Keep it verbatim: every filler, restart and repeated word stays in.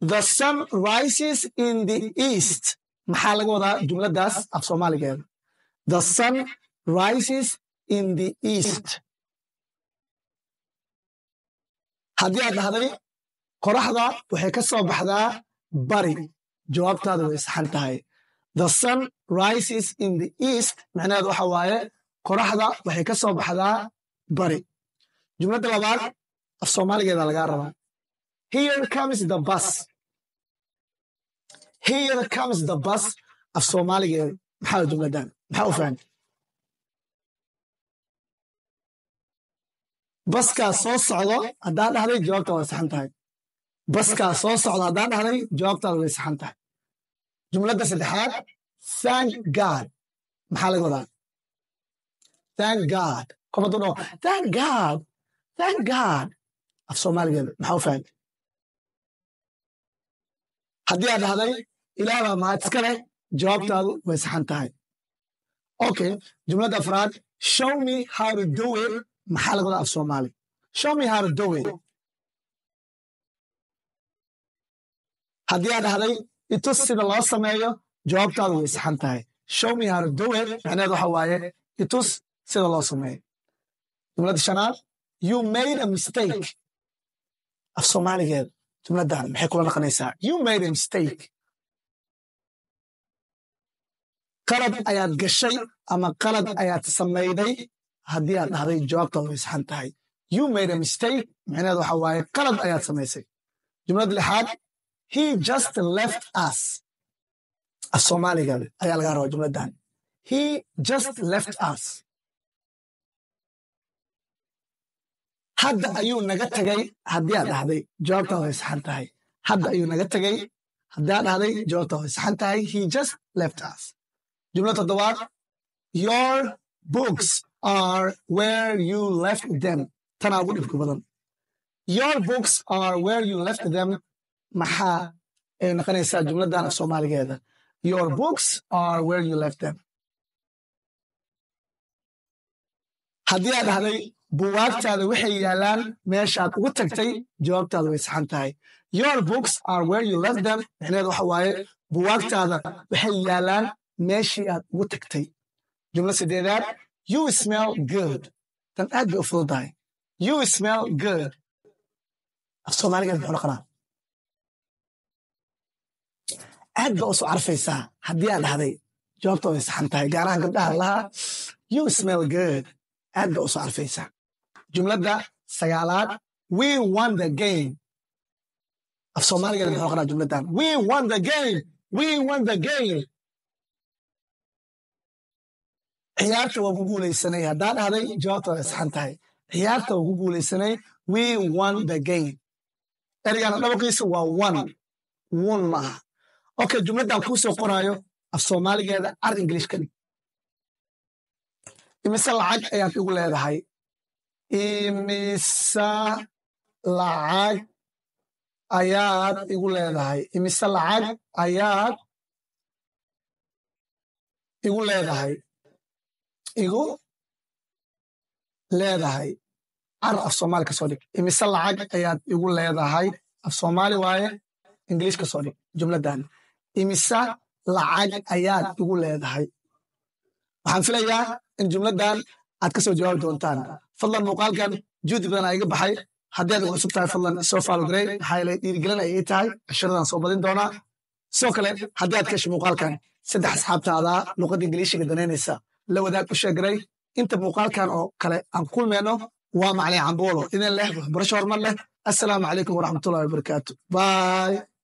The sun rises in the east. maxaa laga wadaa jumladaas af soomaaligeeda? The sun rises in the east. haddii aad dhahday qoraxda waxay ka soo baxdaa bari, jawaabtaada way saxan tahay. The sun rises in the east macnaheedu waxa waaye qoraxda waxay ka soo baxdaa bari. jumladda labaad af soomaaligeeda lagaa rabaa. Here comes the bus. Here comes the bus af soomaaligeeda maxaa jumladan maxaa u fahan? baskaa soo socdo haddaan dhahday jawaabtaada way saxan tahay. baskaa soo socdo haddaan dhahday jawaabtaada way saxan tahay. jumladda saddexaad thank God maxaa laga wadaa? thank God qof hadduu dhaho thank God thank God af soomaaligeeda maxaa u fahan? haddii aad dhahday ilaah baa mahad iska leh jawaabtaadu way saxan tahay. okay, jumladda afraad show me how to do it maxaa laga wadaa af soomaali? show me how to do it. haddii aad dhahday itus sida loo sameeyo jawaabtaadu way saxan tahay. show me how to do it macnaheedu waxa waaye itus sida loo sameeyo. jumladda shanaad you made a mistake af soomaaligeeda jumladdan maxay kula naqanaysaa? you made a mistake. qalad ayaad gashay ama qalad ayaad samayday haddii aad dhahday jawaabtaadu way saxan tahay. you made a mistake macnaheedu waxa waaye qalad ayaad samaysay. jumladda lixaad he just left us af soomaaligeeda ayaa lagaa rabaa jumladdan. he just left us. hadda ayuu naga tegay haddii aad dhahday jawaabtaada way saxan tahay. hadda ayuu naga tegay haddii aad dhahday jawaabtaada way saxan tahay. he just left us. jumlad toddobaad your books are where you left them tanaa ugu dhibka badan. your books are where you left them maxaa ay noqonaysaa jumladdan af soomaaligeeda? your books are where you left them. haddii aad dhahday buwaagtaada waxay yaalaan meeshaad ugu tagtay jawaabtaada way saxan tahay. your books are where you left them macnaheedu waxa waaye buwaagtaada waxay yaalaan meeshii aad ugu tagtay. jumla sideedaad you smell good tan aad bay u fududahay. you smell good af soomaaligeed muxuu noqonaa? aad ba u soo carfaysaa haddii aad dhahday jawaabta way saxan tahay. gaarahan gabdhaha lahaa you smell good aad ba u soo carfaysaa. jumladda sagaalaad we won the game af soomaaligeed muxuu noqonaa jumladdan? we won the game we won the game. ciyaarta waa ku guulaysanay haddaan dhahday jawaabta way saxan tahay. ciyaarta waa ku guulaysanay we won the game. erigana dhabaqiisa waa one won maaha. okay, jumladdan kuu soo qoraayo af soomaaligeeda ar ingilish ka dhig. imise lacag ayaad igu leedahay? imise lacag ayaad igu leedahay? imise lacag ayaad igu leedahay? igu leedahay ar af soomaali ka soo dhig. imise lacag ayaad igu leedahay af soomaali waaye ingiliish ka soo dhig jumladdan. imise lacag ayaad igu leedahay. waxaan filayaa in jumladdan aad ka soo jawaabi doontaan. fadlan muuqaalkan juhdi badan aa iga baxay. haddii aad ugu cusub tahay fadlan soo follow garey maxaa yeelay dhiirigelin ay ii tahay. cashiradan soo badin doonaa. sidoo kale haddii aad ka hesho muuqaalkan saddex asxaabtaada luqadda ingiliishiga danaynaysa la wadaag u sheegaray. inta muuqaalkan oo kale aan kulmeyno waa macalin camboolo idin leh waxbarasho horumar leh. assalaamu calaykum waraxmatullahi wabarakaatu. bye.